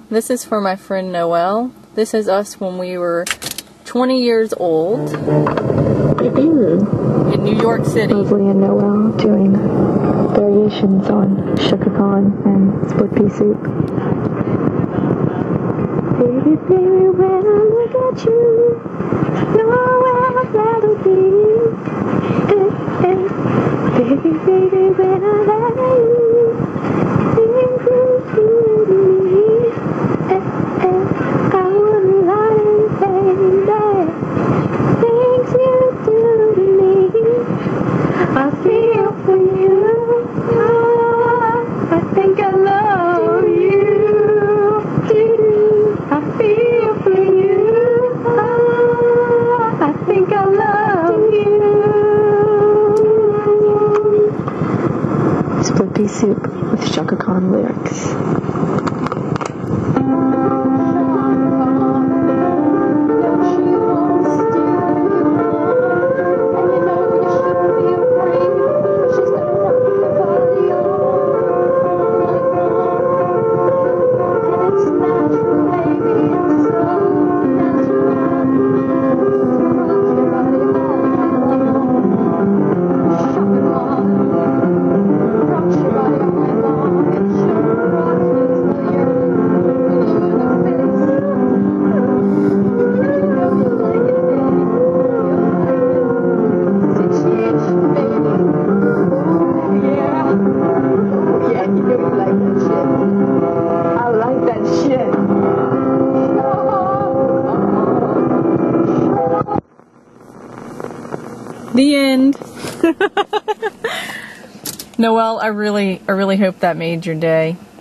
This is for my friend Noel. This is us when we were 20 years old in New York City. Leslie and Noel doing variations on Shakakan and split pea soup. Baby, baby, when I look at you, nowhere I'd rather be. Baby, baby, when I look at you, things you do to me. I wouldn't lie, baby. Things you do to me, I feel for you. I think I love you. I feel for you. I think I love you. Split pea soup with Shakakan lyrics. The end. Noel, I really hope that made your day.